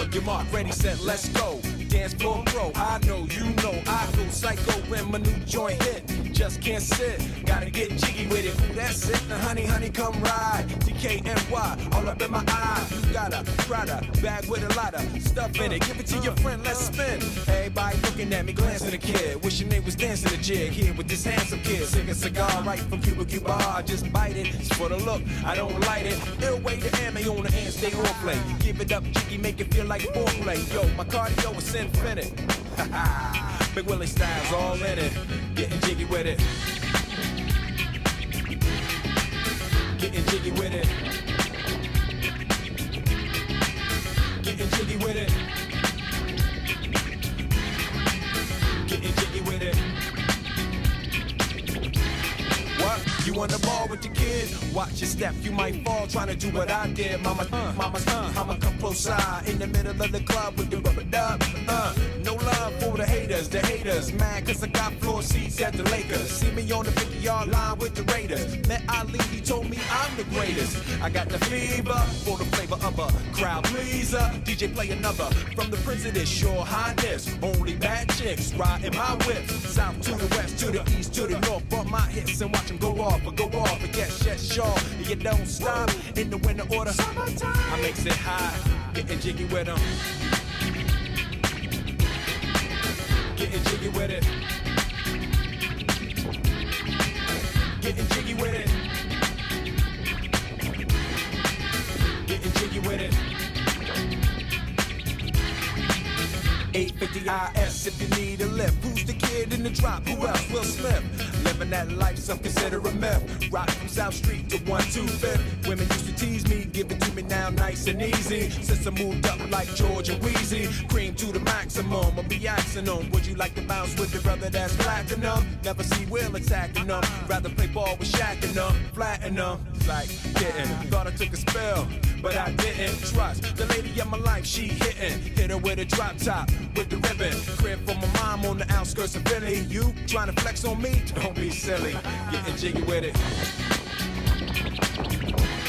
On your mark, ready, set, let's go. Dance floor pro, I know, you know, I go psycho when my new joint hit. Just can't sit, gotta get jiggy with it. Ooh, that's it, now honey, honey, come ride. DKNY, all up in my eye. You got a Prada bag with a lot of stuff in it. Give it to your friend, let's spin. Everybody looking at me, glancing at the kid. Wishing they was dancing the jig here with this handsome kid. Sing a cigar right from Cuba Cuba. I just bite it, it's for the look, I don't light it. Ill way to ammo on the hand, stay on play. Give it up, jiggy, make it feel like foreplay. Yo, my cardio is infinite. Big Willie style's all in it. Getting jiggy with it. Getting jiggy with it. Getting jiggy with it. Getting jiggy with it. What? You on the ball with the kid? Watch your step, you might fall trying to do what I did. Mama, I'ma come close side in the middle of the club with the rubber dub. No love for the haters, mad cause I got floor seats at the Lakers. See me on the 50-yard line with the Raiders. Met Ali, he told me I'm the greatest. I got the fever for the flavor of a crowd pleaser. DJ play another from the Prince of this, your highness. Only bad chicks riding my whip. South to the west, to the east, to the north. Bump my hips and watch them go off, but yes, y'all. You don't stop in the winter order. I makes it high, getting jiggy with them. Getting jiggy with it. Getting jiggy with it. Getting jiggy with it. 850 IS if you need a lift. Who's the kid in the drop? Who else? Will Smith. Living that life, some consider a myth. Rock from South Street to 125th. Women used to tease me, give it to me now nice and easy. Since I moved up like George and Wheezy, cream to the maximum, I'll be axing them. Would you like to bounce with the brother that's platinum? Never see Will attacking them. Rather play ball with Shaq and them, flatten them. Like getting, thought I took a spell, but I didn't trust the lady of my life. She hit her with a drop top with the ribbon. Crib for my mom on the outskirts of Philly. You trying to flex on me? Don't be silly. Getting jiggy with it.